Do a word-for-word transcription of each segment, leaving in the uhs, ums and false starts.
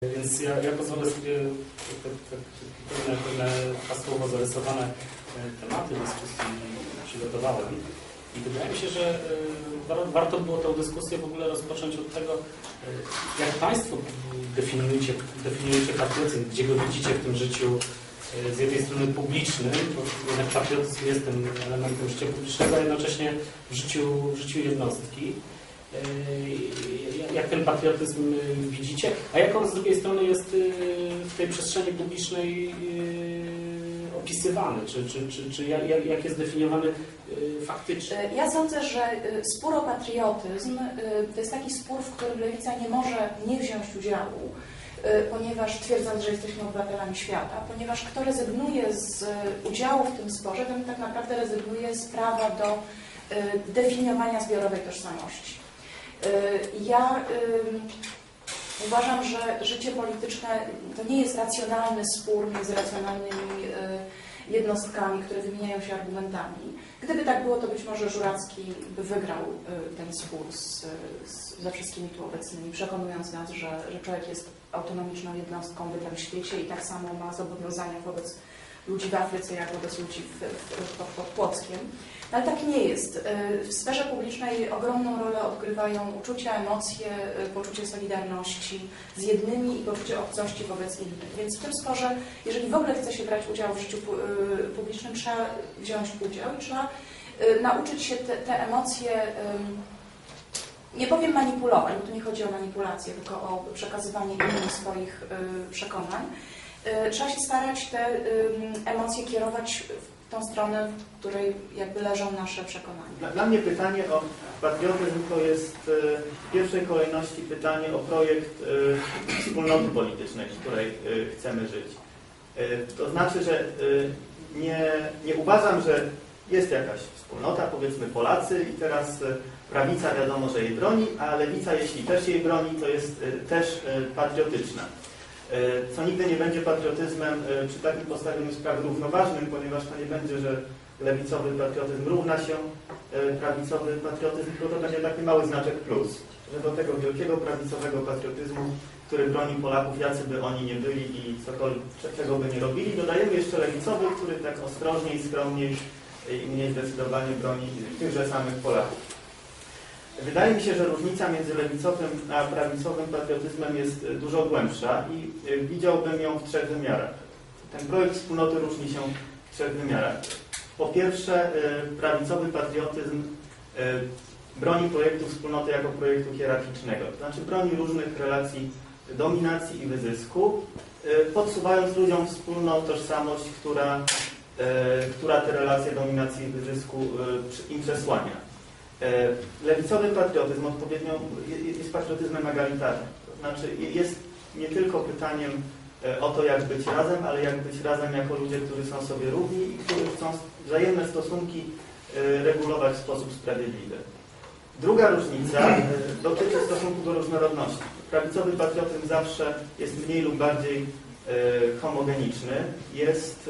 Więc ja, ja pozwolę sobie pewne, pewne hasłowo zarysowane tematy dyskusji przygotowałem. I wydaje mi się, że warto było tę dyskusję w ogóle rozpocząć od tego, jak Państwo definiujecie, definiujecie patriotyzm, gdzie go widzicie w tym życiu z jednej strony publicznym, bo jednak patriotyzm jest tym elementem życia publicznego, a jednocześnie w życiu, w życiu jednostki. Jak ten patriotyzm widzicie, a jak on z drugiej strony jest w tej przestrzeni publicznej opisywany, czy, czy, czy, czy jak, jak jest definiowany faktycznie? Ja sądzę, że spór o patriotyzm to jest taki spór, w którym lewica nie może nie wziąć udziału, ponieważ twierdząc, że jesteśmy obywatelami świata, ponieważ kto rezygnuje z udziału w tym sporze, ten tak naprawdę rezygnuje z prawa do definiowania zbiorowej tożsamości. Ja y, uważam, że życie polityczne to nie jest racjonalny spór między racjonalnymi y, jednostkami, które wymieniają się argumentami. Gdyby tak było, to być może Żuracki by wygrał y, ten spór z, z, ze wszystkimi tu obecnymi, przekonując nas, że, że człowiek jest autonomiczną jednostką w tym świecie i tak samo ma zobowiązania wobec ludzi w Afryce, jak wobec ludzi w, w, pod, pod Płockiem. Ale tak nie jest. W sferze publicznej ogromną rolę odgrywają uczucia, emocje, poczucie solidarności z jednymi i poczucie obcości wobec innych. Więc w tym sporze, jeżeli w ogóle chce się brać udział w życiu publicznym, trzeba wziąć udział i trzeba nauczyć się te, te emocje, nie powiem manipulować, bo tu nie chodzi o manipulację, tylko o przekazywanie innym swoich przekonań. Trzeba się starać te emocje kierować w tą stronę, w której jakby leżą nasze przekonania. Dla, dla mnie pytanie o patriotyzm to jest w pierwszej kolejności pytanie o projekt wspólnoty politycznej, w której chcemy żyć. To znaczy, że nie, nie uważam, że jest jakaś wspólnota, powiedzmy Polacy i teraz prawica wiadomo, że jej broni, a lewica, jeśli też jej broni, to jest też patriotyczna. Co nigdy nie będzie patriotyzmem przy takim postawieniu spraw równoważnym, ponieważ to nie będzie, że lewicowy patriotyzm równa się prawicowy patriotyzm, tylko to będzie taki mały znaczek plus, że do tego wielkiego prawicowego patriotyzmu, który broni Polaków, jacy by oni nie byli i cokolwiek, czego by nie robili, dodajemy jeszcze lewicowy, który tak ostrożniej, skromniej i mniej zdecydowanie broni tychże samych Polaków. Wydaje mi się, że różnica między lewicowym a prawicowym patriotyzmem jest dużo głębsza i widziałbym ją w trzech wymiarach. Ten projekt wspólnoty różni się w trzech wymiarach. Po pierwsze, prawicowy patriotyzm broni projektu wspólnoty jako projektu hierarchicznego, to znaczy broni różnych relacji dominacji i wyzysku, podsuwając ludziom wspólną tożsamość, która, która te relacje dominacji i wyzysku im przesłania. Lewicowy patriotyzm odpowiednio jest patriotyzmem egalitarnym. To znaczy jest nie tylko pytaniem o to, jak być razem, ale jak być razem jako ludzie, którzy są sobie równi i którzy chcą wzajemne stosunki regulować w sposób sprawiedliwy. Druga różnica dotyczy stosunku do różnorodności. Prawicowy patriotyzm zawsze jest mniej lub bardziej homogeniczny. Jest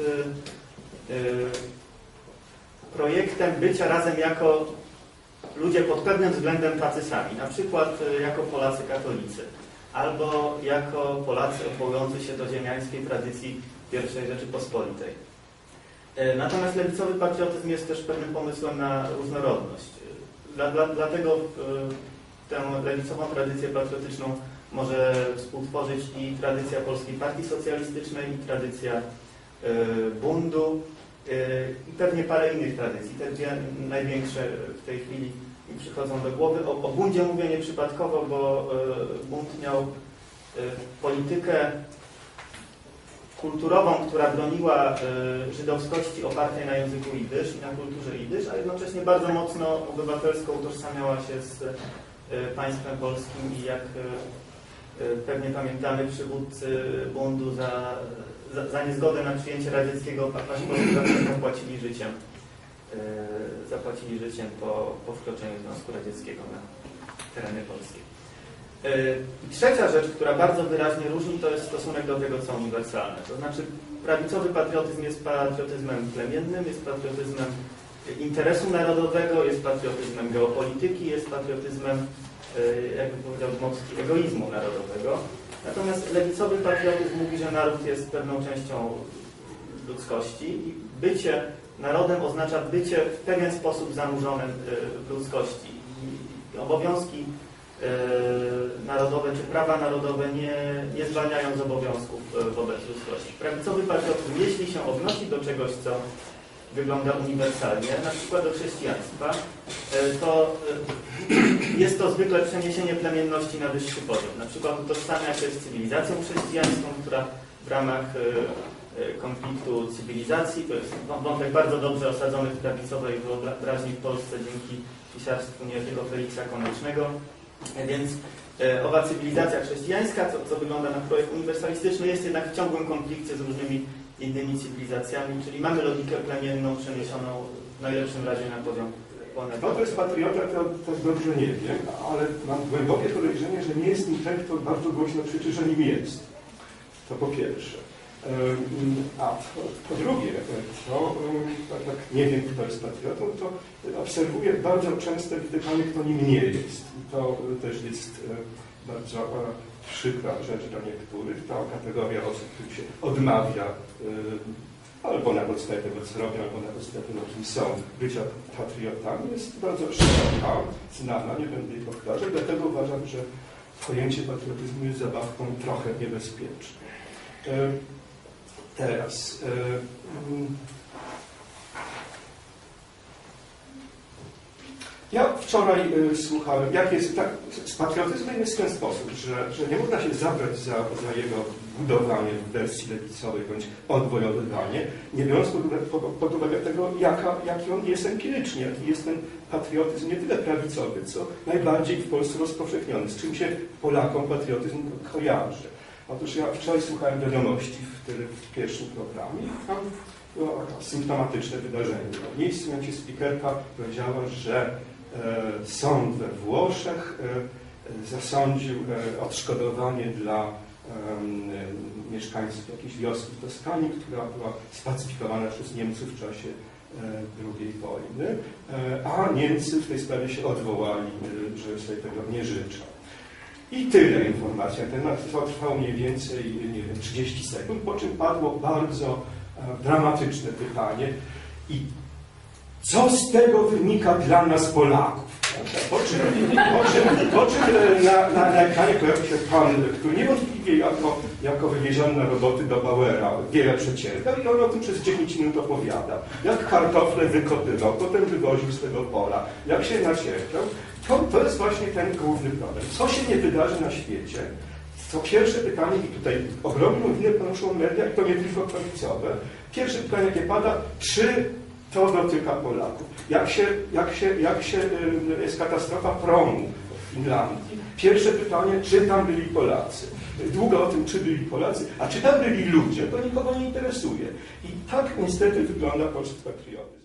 projektem bycia razem jako ludzie pod pewnym względem tacy sami, na przykład jako Polacy katolicy, albo jako Polacy odwołujący się do ziemiańskiej tradycji pierwszej Rzeczypospolitej. Natomiast lewicowy patriotyzm jest też pewnym pomysłem na różnorodność. Dla, dla, dlatego tę lewicową tradycję patriotyczną może współtworzyć i tradycja Polskiej Partii Socjalistycznej, i tradycja bundu, i pewnie parę innych tradycji. Te dwie największe w tej chwili mi przychodzą do głowy. O, o bundzie mówię nieprzypadkowo, bo bunt miał politykę kulturową, która broniła żydowskości opartej na języku jidysz i na kulturze jidysz, a jednocześnie bardzo mocno obywatelsko utożsamiała się z państwem polskim i jak pewnie pamiętamy, przywódcy bundu za Za, za niezgodę na przyjęcie radzieckiego paszportu zapłacili życiem, yy, zapłacili życiem po, po wkroczeniu Związku Radzieckiego na tereny polskie. Yy, trzecia rzecz, która bardzo wyraźnie różni, to jest stosunek do tego, co uniwersalne. To znaczy prawicowy patriotyzm jest patriotyzmem plemiennym, jest patriotyzmem interesu narodowego, jest patriotyzmem geopolityki, jest patriotyzmem, yy, jakby powiedział Dmowski, egoizmu narodowego. Natomiast lewicowy patriotyzm mówi, że naród jest pewną częścią ludzkości i bycie narodem oznacza bycie w pewien sposób zanurzonym w ludzkości. I obowiązki narodowe czy prawa narodowe nie, nie zwalniają z obowiązków wobec ludzkości. Prawicowy patriotyzm, jeśli się odnosi do czegoś, co wygląda uniwersalnie, na przykład do chrześcijaństwa, to jest to zwykle przeniesienie plemienności na wyższy poziom. Na przykład utożsamia się z cywilizacją chrześcijańską, która w ramach konfliktu cywilizacji, to jest wątek bardzo dobrze osadzony w prawicowej wyobraźni w Polsce dzięki pisarstwu Jerzego Feliksa Konecznego. Więc e, owa cywilizacja chrześcijańska, co, co wygląda na projekt uniwersalistyczny, jest jednak w ciągłym konflikcie z różnymi innymi cywilizacjami, czyli mamy logikę plemienną przeniesioną w najlepszym razie na poziom planety. To, to jest patriota, to, to dobrze nie wiem, ale mam głębokie podejrzenie, że nie jest nim ten, kto bardzo głośno krzyczy, że nim jest. To po pierwsze. A po, po drugie, to tak, tak nie wiem, kto jest patriotą, to obserwuję bardzo częste wytykanie, kto nim nie jest. I to też jest bardzo przykra rzecz dla niektórych. Ta kategoria osób, których się odmawia albo na podstawie tego, co robią, albo na podstawie tego, kim są, bycia patriotami, jest bardzo szeroka, znana, nie będę jej powtarzał, dlatego uważam, że pojęcie patriotyzmu jest zabawką trochę niebezpieczną. Teraz ja wczoraj słuchałem, jak jest, tak, z patriotyzmem jest w ten sposób, że, że nie można się zabrać za, za jego budowanie w wersji lewicowej bądź odwojowywanie, nie biorąc pod uwagę, pod uwagę tego, jaka, jaki on jest empirycznie, jaki jest ten patriotyzm nie tyle prawicowy, co najbardziej w Polsce rozpowszechniony, z czym się Polakom patriotyzm kojarzy. Otóż ja wczoraj słuchałem wiadomości w, w pierwszym programie i tam było symptomatyczne wydarzenie. W miejscu mianowicie spikerka powiedziała, że e, sąd we Włoszech e, zasądził e, odszkodowanie dla e, mieszkańców jakiejś wioski w Toskanii, która była spacyfikowana przez Niemców w czasie e, drugiej wojny, e, a Niemcy w tej sprawie się odwołali, e, że sobie tego nie życzą. I tyle informacji na temat. To trwało mniej więcej, nie wiem, trzydzieści sekund, po czym padło bardzo e, dramatyczne pytanie. I co z tego wynika dla nas Polaków? Po czym, po czym, po czym na, na, na ekranie pojawił się pan, który niewątpliwie jako, jako wywieziony na roboty do Bauera wiele przecierpiał i on o tym przez dziesięć minut opowiada. Jak kartofle wykopywał, potem wywoził z tego pola, jak się nacierpiał. To, to jest właśnie ten główny problem. Co się nie wydarzy na świecie? To pierwsze pytanie, i tutaj ogromną winę ponoszą media, i to nie tylko prawicowe. Pierwsze pytanie, jakie pada, czy to dotyka Polaków? Jak się, jak się, jak się jest katastrofa promu w Finlandii? Pierwsze pytanie, czy tam byli Polacy? Długo o tym, czy byli Polacy, a czy tam byli ludzie, to nikogo nie interesuje. I tak niestety wygląda polski patriotyzm.